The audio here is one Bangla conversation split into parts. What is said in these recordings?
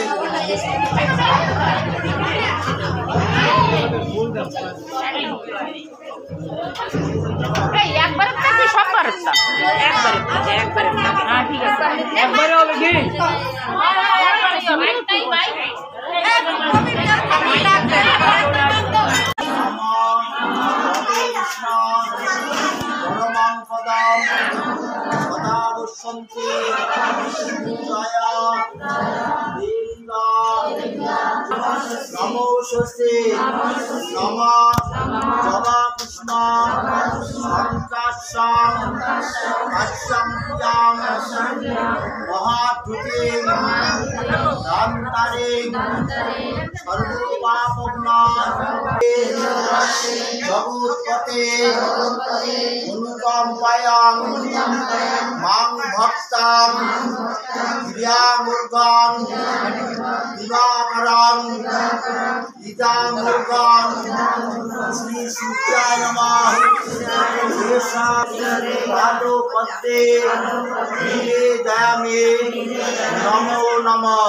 একবারে সব বারোটা একবারে হ্যাঁ ঠিক আছে একবারে হবে কি नमो स्वस्ति नमः जवा पुष्पा संकाशं काश्यं महाधुते दान्तारे सर्वपापनाशे जगत्पते अनुकम्पायां मां भक्तां क्रियामुर्गां दिवाकरां इदामुर्गां श्री सूर्याय नमः शेषा पादो पद्मे निवेदयामि नमो नमः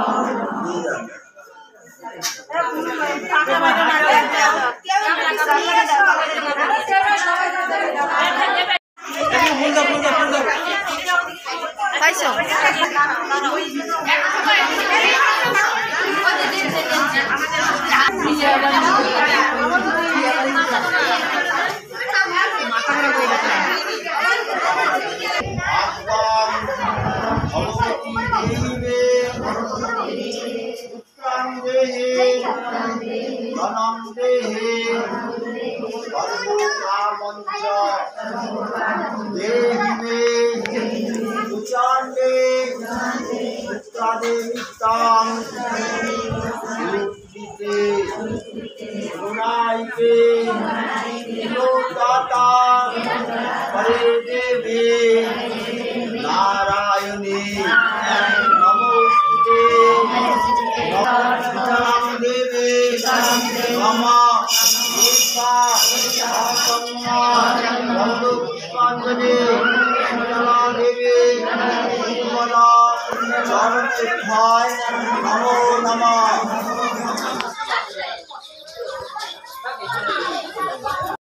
नारायणी नमोस्तुते देवी मम पुष्पांजलि देवी नमो नमः।